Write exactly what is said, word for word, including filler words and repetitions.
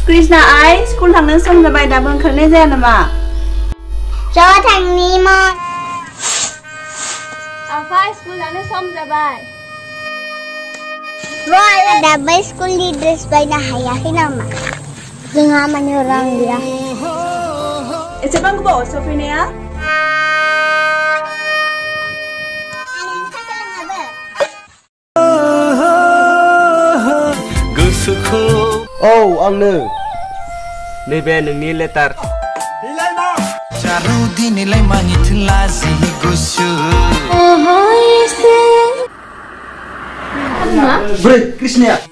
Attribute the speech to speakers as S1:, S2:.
S1: कृष्णा आई स्कुल थांनो सम जाबाय दाबो ओंखारनाय जाया नामा?
S2: ज' थांनिमोन।
S1: आफा स्कुल थांनो सम जाबाय।
S2: Wah, दाबो स्कुलनि ड्रेस बायनो हायाखै नामा? जोंहा माने रां गैया।
S1: एसेबां गोबाव सफैनाया?
S3: औ आंनो नैबे नोंनि लेटार ब्रै कृष्णाया